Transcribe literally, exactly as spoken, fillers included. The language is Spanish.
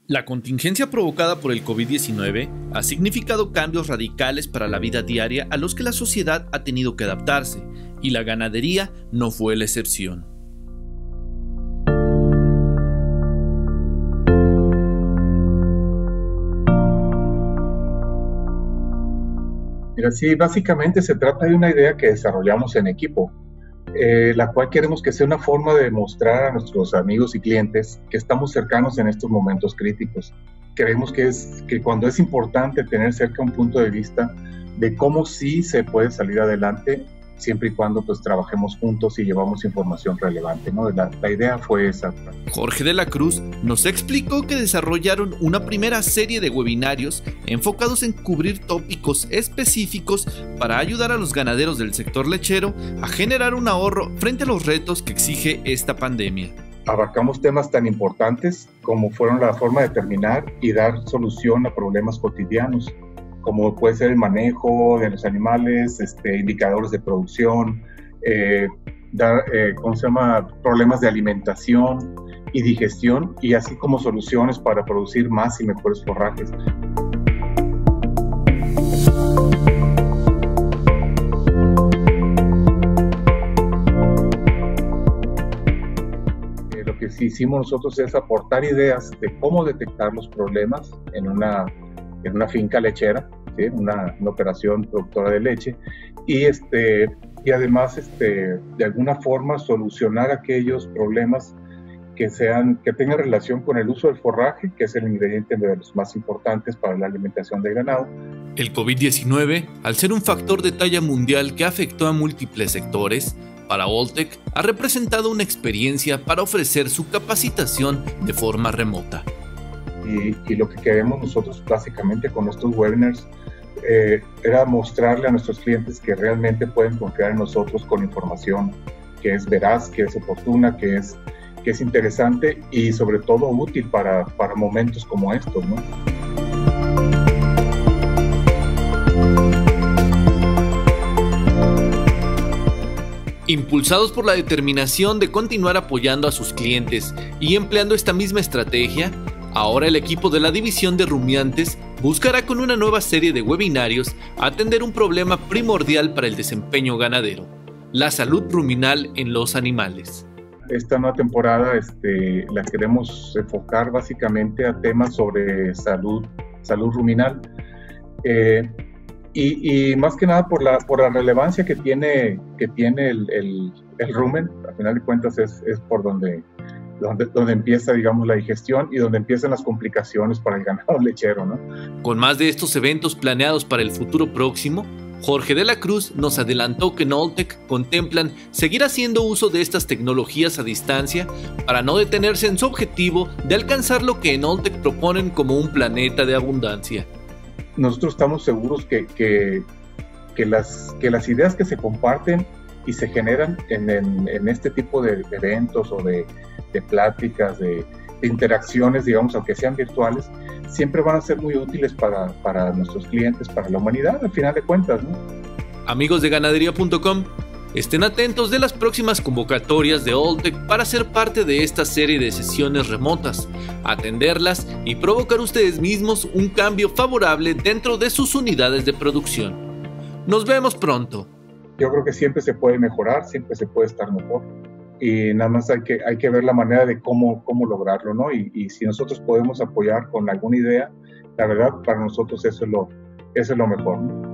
La contingencia provocada por el COVID diecinueve ha significado cambios radicales para la vida diaria a los que la sociedad ha tenido que adaptarse, y la ganadería no fue la excepción. Mira, sí, básicamente se trata de una idea que desarrollamos en equipo, eh, la cual queremos que sea una forma de mostrar a nuestros amigos y clientes que estamos cercanos en estos momentos críticos. Creemos que, es, que cuando es importante tener cerca un punto de vista de cómo sí se puede salir adelante, siempre y cuando pues trabajemos juntos y llevamos información relevante, ¿no? La, la idea fue esa. Jorge de la Cruz nos explicó que desarrollaron una primera serie de webinarios enfocados en cubrir tópicos específicos para ayudar a los ganaderos del sector lechero a generar un ahorro frente a los retos que exige esta pandemia. Abarcamos temas tan importantes como fueron la forma de terminar y dar solución a problemas cotidianos, como puede ser el manejo de los animales, este, indicadores de producción, eh, dar, eh, ¿cómo se llama? problemas de alimentación y digestión, y así como soluciones para producir más y mejores forrajes. Eh, lo que sí hicimos nosotros es aportar ideas de cómo detectar los problemas en una, en una finca lechera, ¿sí? una, una operación productora de leche, y, este, y además este, de alguna forma solucionar aquellos problemas que, sean, que tengan relación con el uso del forraje, que es el ingrediente de los más importantes para la alimentación del ganado. El COVID diecinueve, al ser un factor de talla mundial que afectó a múltiples sectores, para Alltech ha representado una experiencia para ofrecer su capacitación de forma remota. Y, y lo que queremos nosotros básicamente con estos webinars eh, era mostrarle a nuestros clientes que realmente pueden confiar en nosotros con información que es veraz, que es oportuna, que es, que es interesante y sobre todo útil para, para momentos como estos, ¿no? Impulsados por la determinación de continuar apoyando a sus clientes y empleando esta misma estrategia, ahora el equipo de la división de rumiantes buscará con una nueva serie de webinarios atender un problema primordial para el desempeño ganadero: la salud ruminal en los animales. Esta nueva temporada este, la queremos enfocar básicamente a temas sobre salud, salud ruminal eh, y, y más que nada por la, por la relevancia que tiene, que tiene el, el, el rumen. Al final de cuentas es, es por donde Donde, donde empieza, digamos, la digestión y donde empiezan las complicaciones para el ganado lechero, ¿no? Con más de estos eventos planeados para el futuro próximo, Jorge de la Cruz nos adelantó que en Alltech contemplan seguir haciendo uso de estas tecnologías a distancia para no detenerse en su objetivo de alcanzar lo que en Alltech proponen como un planeta de abundancia. Nosotros estamos seguros que, que, que, las, que las ideas que se comparten y se generan en, en, en este tipo de eventos o de, de pláticas, de, de interacciones, digamos, aunque sean virtuales, siempre van a ser muy útiles para, para nuestros clientes, para la humanidad, al final de cuentas, ¿no? Amigos de ganadería punto com, estén atentos de las próximas convocatorias de Alltech para ser parte de esta serie de sesiones remotas, atenderlas y provocar ustedes mismos un cambio favorable dentro de sus unidades de producción. Nos vemos pronto. Yo creo que siempre se puede mejorar, siempre se puede estar mejor y nada más hay que, hay que ver la manera de cómo, cómo lograrlo, ¿no? Y, y si nosotros podemos apoyar con alguna idea, la verdad para nosotros eso es lo, eso es lo mejor, ¿no?